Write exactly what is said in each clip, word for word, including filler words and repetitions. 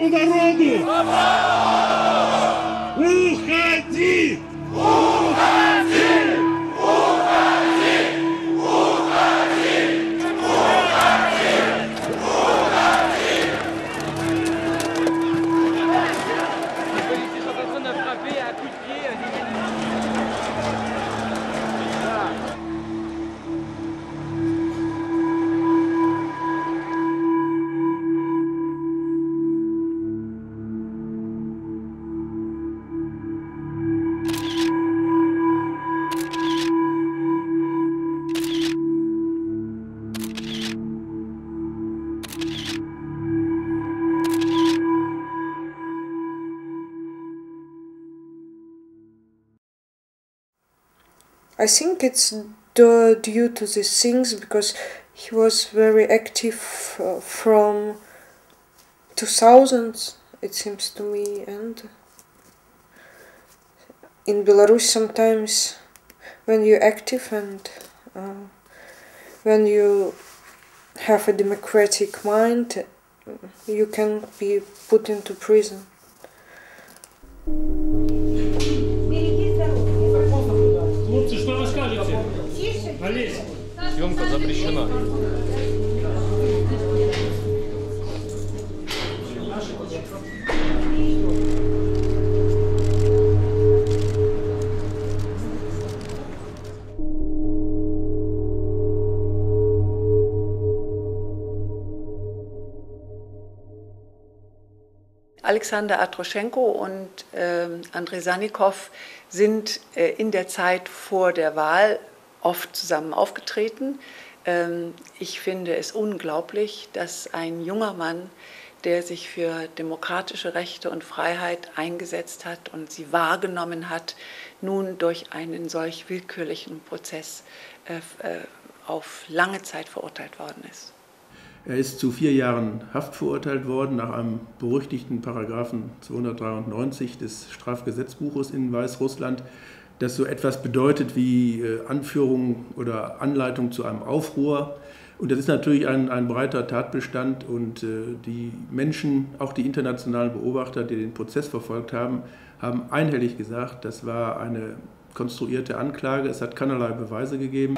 русскому народу! Уходи! Уходи! I think it's due to these things because he was very active uh, from two thousands, it seems to me, and in Belarus sometimes when you're active and uh, when you have a democratic mind, you can be put into prison. Хлопцы, что вы скажете? Олесь. Съемка запрещена. Alexander Atroschenko und äh, Andrei Sannikov sind äh, in der Zeit vor der Wahl oft zusammen aufgetreten. Ähm, ich finde es unglaublich, dass ein junger Mann, der sich für demokratische Rechte und Freiheit eingesetzt hat und sie wahrgenommen hat, nun durch einen solch willkürlichen Prozess äh, äh, auf lange Zeit verurteilt worden ist. Er ist zu vier Jahren Haft verurteilt worden nach einem berüchtigten Paragraphen zweihundertdreiundneunzig des Strafgesetzbuches in Weißrussland, das so etwas bedeutet wie Anführung oder Anleitung zu einem Aufruhr. Und das ist natürlich ein, ein breiter Tatbestand und äh, die Menschen, auch die internationalen Beobachter, die den Prozess verfolgt haben, haben einhellig gesagt, das war eine konstruierte Anklage, es hat keinerlei Beweise gegeben.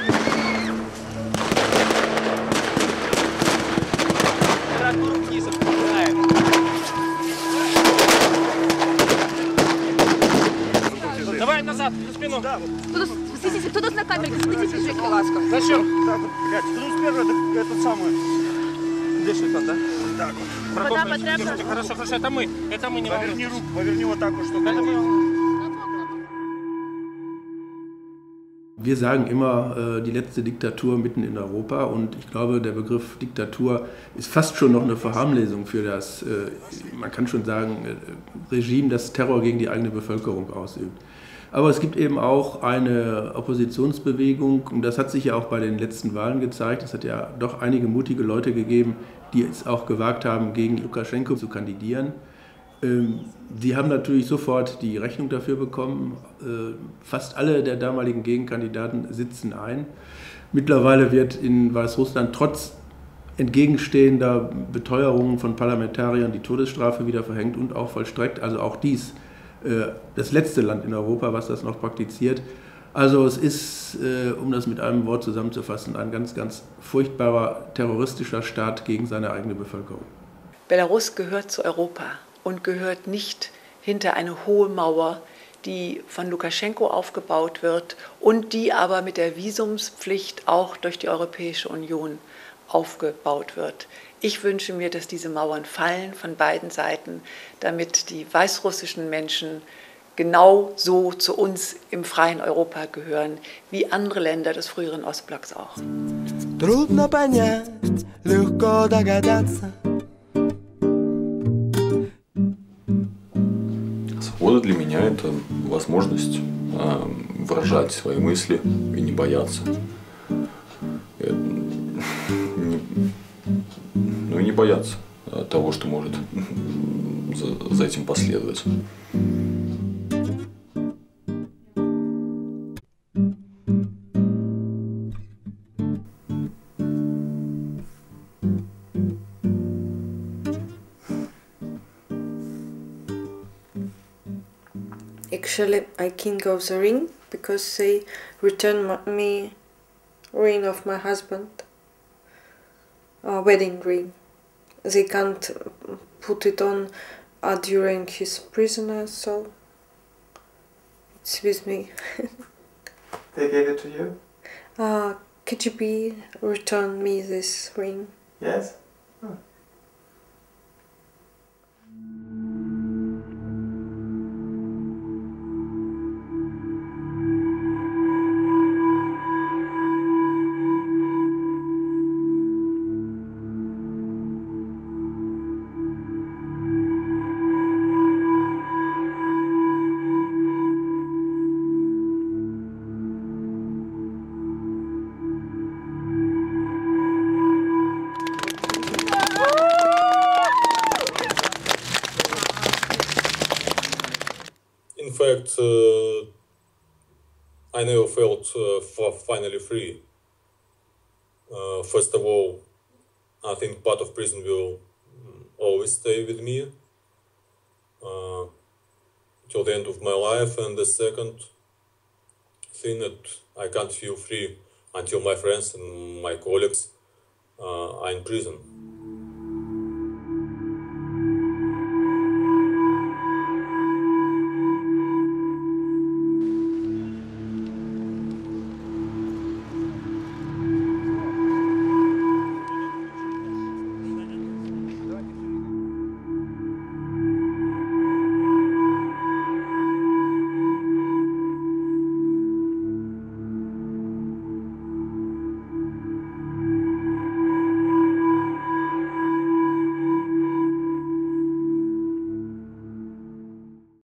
Давай назад, на спину. Да. Смотрите, кто тут на камере? Смотрите, Жека, ласка. Зачем? Да, блядь, кто первый, этот самый. Дышит он, да? Так вот. Вода потребна. Хорошо, хорошо, это мы. Это мы не Поверни руку, поверни вот так вот, чтобы... Это мы... Wir sagen immer, äh, die letzte Diktatur mitten in Europa und ich glaube, der Begriff Diktatur ist fast schon noch eine Verharmlesung für das, äh, man kann schon sagen, äh, Regime, das Terror gegen die eigene Bevölkerung ausübt. Aber es gibt eben auch eine Oppositionsbewegung und das hat sich ja auch bei den letzten Wahlen gezeigt. Es hat ja doch einige mutige Leute gegeben, die es auch gewagt haben, gegen Lukaschenko zu kandidieren. Die haben natürlich sofort die Rechnung dafür bekommen. Fast alle der damaligen Gegenkandidaten sitzen ein. Mittlerweile wird in Weißrussland trotz entgegenstehender Beteuerungen von Parlamentariern die Todesstrafe wieder verhängt und auch vollstreckt. Also auch dies das letzte Land in Europa, was das noch praktiziert. Also es ist, um das mit einem Wort zusammenzufassen, ein ganz, ganz furchtbarer terroristischer Staat gegen seine eigene Bevölkerung. Belarus gehört zu Europa und gehört nicht hinter eine hohe Mauer, die von Lukaschenko aufgebaut wird und die aber mit der Visumspflicht auch durch die Europäische Union aufgebaut wird. Ich wünsche mir, dass diese Mauern fallen von beiden Seiten, damit die weißrussischen Menschen genau so zu uns im freien Europa gehören, wie andere Länder des früheren Ostblocks auch. Трудно понять, легко догадаться. Свобода для меня – это возможность э, выражать свои мысли и не бояться. Это, не, ну и не бояться того, что может за, за этим последовать. actually I king of the ring because they returned my, me ring of my husband, uh, wedding ring. They can't put it on uh, during his prisoner, so it's with me. They gave it to you? Uh, K G B returned me this ring. Yes? Oh. In fact, uh, I never felt uh, finally free. Uh, first of all, I think part of prison will always stay with me uh, till the end of my life, and the second thing that I can't feel free until my friends and my colleagues uh, are in prison.